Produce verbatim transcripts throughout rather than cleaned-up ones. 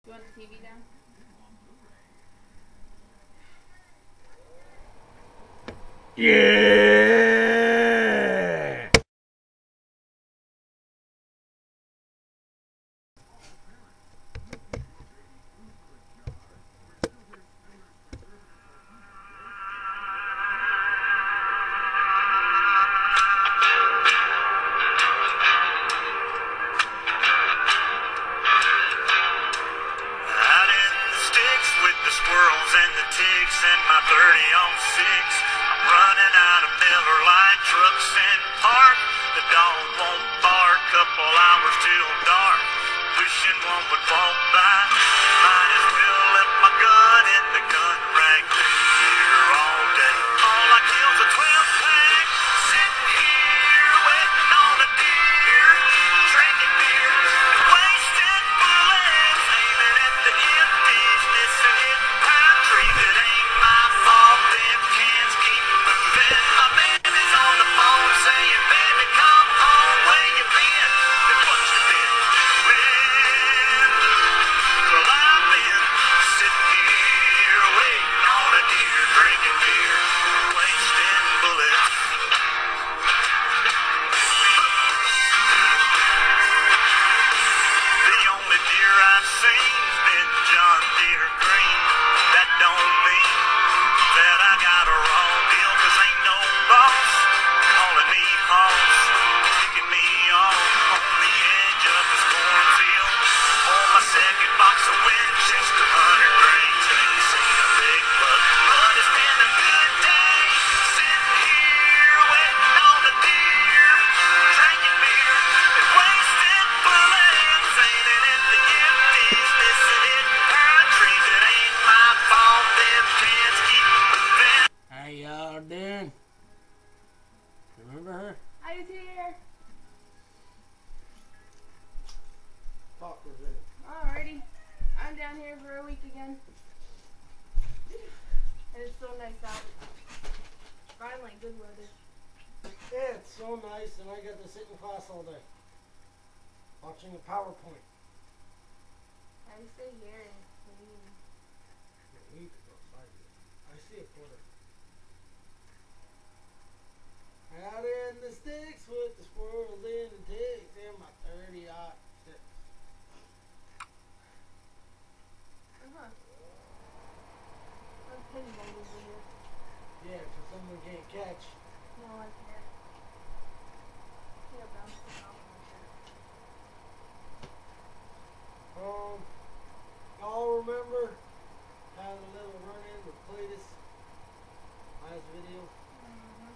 You want the T V down? Yeah! The squirrels and the ticks and my thirty on six. I'm running out of Miller Lite trucks and park. The dog won't bark, couple hours till dark. Wishing one would walk by. Might as well left my gun in the gun rack. Here all day. All I kill's a twelve pack. Sitting here waiting on a deer. Drinking beer and wasting bullets. Aiming at the empties, missing it. It ain't my fault, them cans keep moving. My baby's on the phone saying, baby, come home. Where you been? And what you been doing? Well, I've been sitting here waiting on a deer, drinking beer, wasting bullets. The only deer I've seen's been John Deere Green. That don't mean that I got a raw deal, cause ain't no boss calling me hoss, kicking me off on the edge of this cornfield. For my second box of Winchester, hundred grains, ain't seen a big buck, but it's been a good day. Sitting here waiting on a deer, drinking beer and wasting bullets, aiming at the empties, missing it in pine trees. It ain't my fault, them cans keep moving. How y'all doing? Remember her? I was here. Fuck was it? Alrighty. I'm down here for a week again. And it's so nice out. Finally, good weather. Yeah, it's so nice, and I got to sit in class all day. Watching a PowerPoint. I stay here and clean. Yeah, you could go outside here. I see a quarter. Out in the sticks with the squirrels and the ticks and my thirty odd six. Uh-huh. I'm pinball over here. Yeah, so someone can't catch. No, I can't. Yeah, bounce it off my shirt. Um, y'all remember having a little run-in with Cletus last video? Mm-hmm.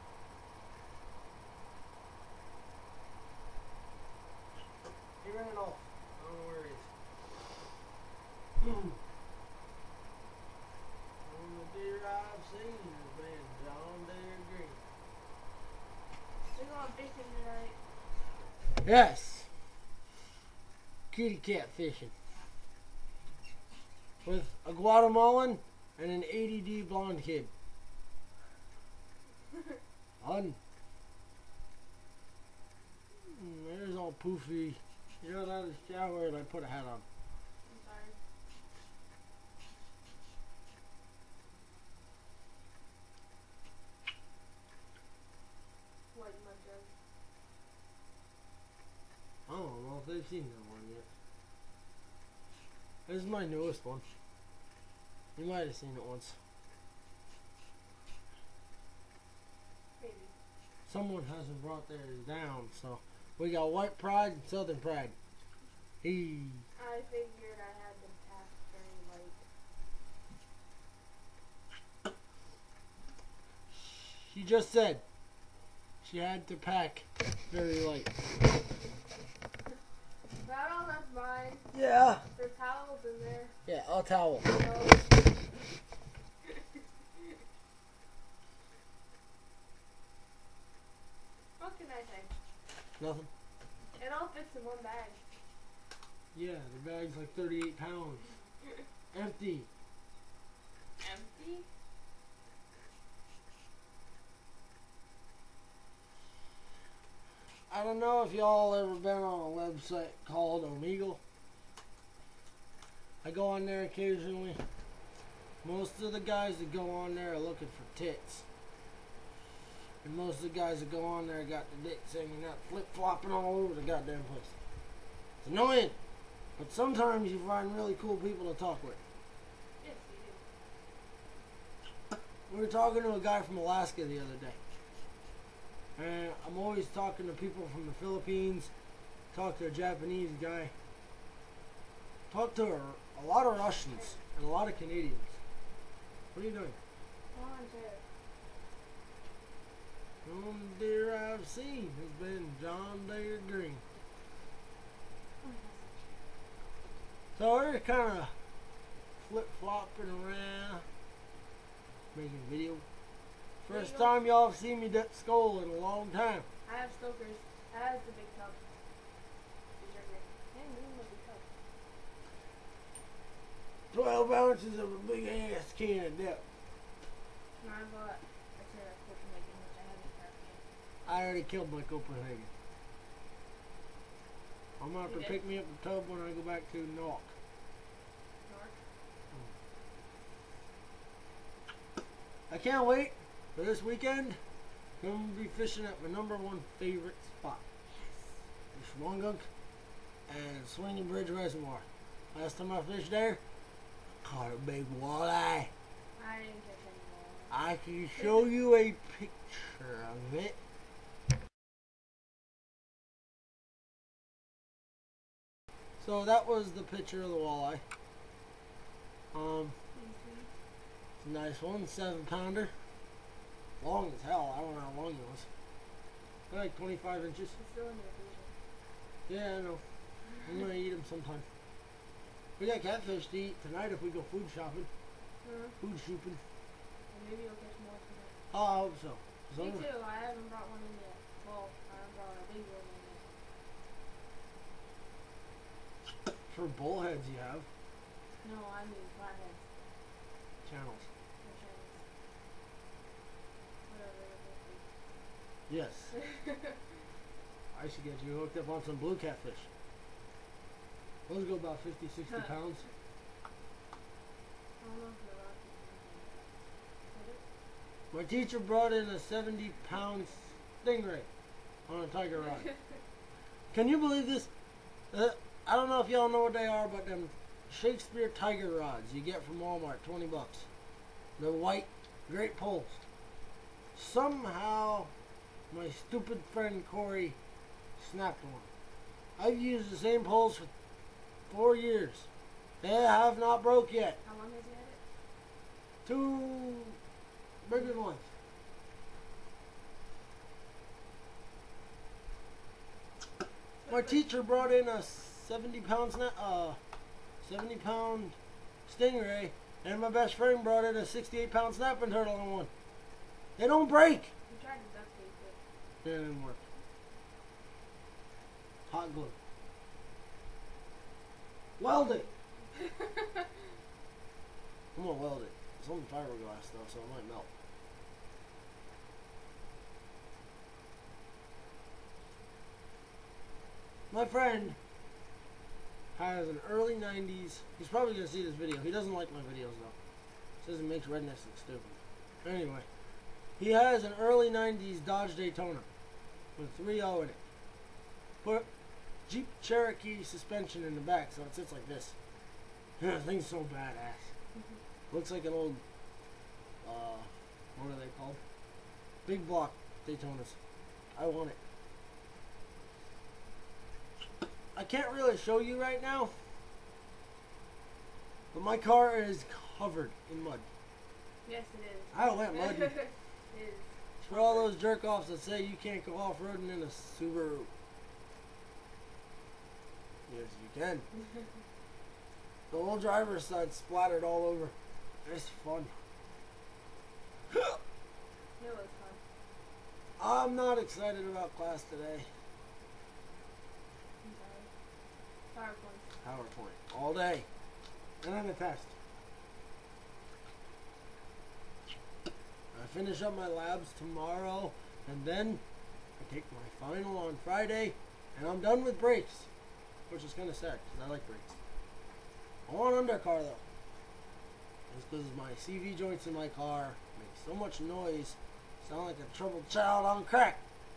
He ran off. I don't know where he is. Only deer I've seen has been John Deere Green. We're going fishing tonight. Yes. Kitty cat fishing. With a Guatemalan and an A D D blonde kid. On. There's all poofy. You got out of the shower and I put a hat on. I'm sorry. White mud jug. I don't know if they've seen that one yet. This is my newest one. You might have seen it once. Maybe. Someone hasn't brought theirs down, so we got White Pride and Southern Pride. He. I figured I had to pack very light. She just said she had to pack very light. But I don't have mine. Yeah. There's towels in there. Yeah, a towel. So what can I say? Nothing. It all fits in one bag. Yeah, the bag's like thirty-eight pounds. Empty. Empty? I don't know if y'all ever been on a website called Omegle. I go on there occasionally. Most of the guys that go on there are looking for tits. And most of the guys that go on there got the dicks hanging out, flip-flopping all over the goddamn place. It's annoying. But sometimes you find really cool people to talk with. Yes, you do. We were talking to a guy from Alaska the other day. And I'm always talking to people from the Philippines. Talk to a Japanese guy. Talk to a, a lot of Russians and a lot of Canadians. What are you doing? Volunteer. John Deere I've seen has been John Deere Green. So we're kind of flip-flopping around, making video. First Video. time y'all have seen me dip skull in a long time. I have stokers. That has the big tub. These are great. Hey, look at the big tub. twelve ounces of a big ass can of dip. And I bought a pair of Copenhagen, which I haven't cracked yet. I already killed my Copenhagen. I'm going to have You to did? pick me up the tub when I go back to Nork. North. I can't wait for this weekend. I'm going to be fishing at my number one favorite spot. The Schwangunk and Swinging Bridge Reservoir. Last time I fished there, I caught a big walleye. I didn't catch any more. I can show you a picture of it. So that was the picture of the walleye. Um, it's a nice one, seven pounder. Long as hell. I don't know how long it was. Like twenty-five inches. It's still in the freezer. Yeah, I know. I'm gonna eat them sometime. We got catfish to eat tonight if we go food shopping. Uh-huh. Food shopping. And maybe you'll catch more tonight. Oh, I hope so. So Me too. I haven't brought one in yet. Well, I haven't brought a big one in yet. for bullheads you have No, I mean flatheads. channels. Or channels. Whatever it Yes. is. I should get you hooked up on some blue catfish. Those go about fifty, sixty Huh. pounds. I don't know if they're rocky. My teacher brought in a seventy pound stingray on a tiger rod. Can you believe this? Uh, I don't know if y'all know what they are, but them Shakespeare tiger rods you get from Walmart, twenty bucks. The white, great poles. Somehow, my stupid friend Corey snapped one. I've used the same poles for four years. They have not broke yet. How long has he had it? Two bigger ones. My teacher brought in a seventy pound sna- uh, seventy pound stingray, and my best friend brought in a sixty-eight pound snapping turtle on one. They don't break. We tried to duct tape it. It didn't work. Hot glue. Weld it. I'm gonna weld it. It's only fiberglass though, so it might melt. My friend has an early nineties. He's probably gonna see this video. He doesn't like my videos though. Says it makes rednecks look stupid. Anyway, he has an early nineties Dodge Daytona with three oh in it. Put Jeep Cherokee suspension in the back, so it sits like this. The thing's so badass. Looks like an old, uh, what are they called? Big block Daytonas. I want it. I can't really show you right now, but my car is covered in mud. Yes, it is. I went muddy. It is. For all those jerk-offs that say you can't go off-roading in a Subaru. Yes, you can. The whole driver's side splattered all over. It's fun. It was fun. I'm not excited about class today. I'm sorry. PowerPoint. PowerPoint. All day. And then a test. I finish up my labs tomorrow, and then I take my final on Friday, and I'm done with breaks. Which is kind of sad, because I like breaks. I want an undercar though. It's because my C V joints in my car make so much noise, sound like a troubled child on crack.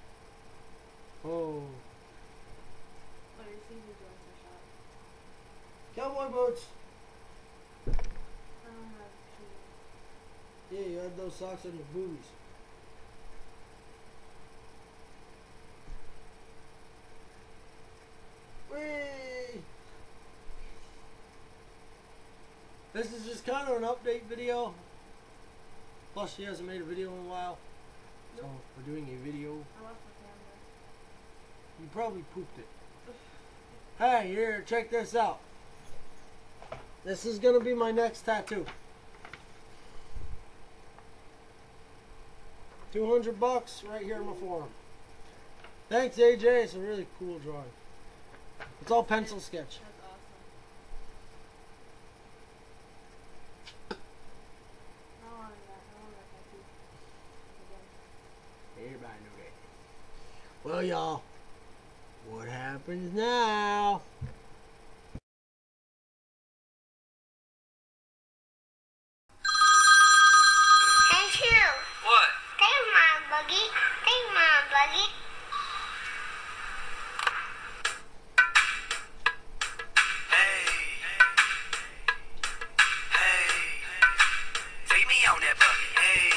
Oh. But your C V joints are shot. Cowboy boots. I don't have shoes. Yeah, you had those socks on your boobies. Whee! This is just kind of an update video. Plus, she hasn't made a video in a while. So, we're doing a video. I lost my camera. You probably pooped it. Hey, here, check this out. This is going to be my next tattoo. two hundred bucks right here in my forearm. Thanks, A J. It's a really cool drawing. It's all pencil sketch. That's awesome. I want that. I want that tattoo. Again. Everybody knew that. Well, y'all, what happens now? Hey, Hugh. What? Take my buggy. Take my buggy. Hey. Hey. Take me on that bucket. Hey.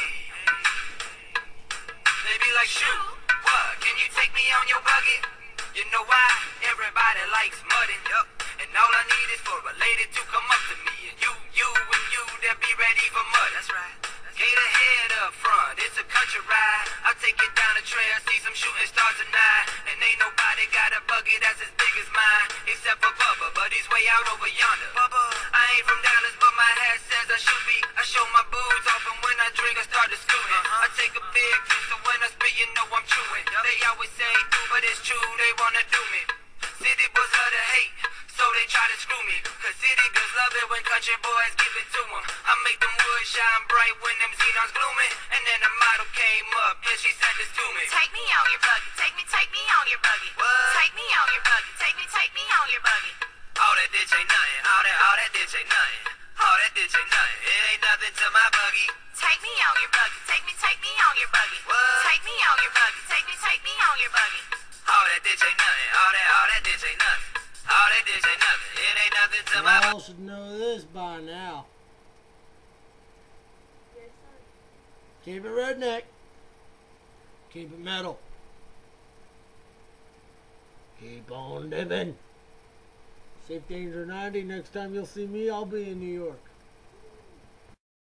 They be like, shoot, what? Can you take me on your bucket? You know why? Everybody likes mudding. Yup. And all I need is for a lady to come up to me. And you, you, and you, that be ready for mud. That's right. Gate ahead up front, it's a country ride. I'll take it down the trail, see some shooting stars tonight. And ain't nobody got a buggy that's as big as mine, except for Bubba, but he's way out over yonder. Bubba, I ain't from Dallas, but my hat says I should be. I show my boobs off, and when I drink, I start to scooting. Uh-huh. I take a big piece, so when I spit, you know I'm chewing. Yep. They always say, do, but it's true, they wanna do me. City boys love to hate, so they try to screw me. Cause city girls love it when country boys give it to them. I make them wood shine bright when them xenons glooming. And then a model came up and she said this to me. Take me on your buggy. Take me, take me on your buggy. What? Take me on your buggy. Take me, take me on your buggy. All that ditch ain't nothing, all that, all that ditch ain't nothing. All that ditch ain't nothing, it ain't nothing to my buggy. Take me on your buggy. Take me, take me on your buggy. What? Take me on your buggy. Take me, take me on your buggy. All that ditch ain't nothing, all that, all that ditch ain't nothing. All that ditch ain't nothing, it ain't nothing to my Y'all should know this by now. Yes, sir. Keep it redneck. Keep it metal. Keep on dipping. Safedanger ninety. Next time you'll see me, I'll be in New York.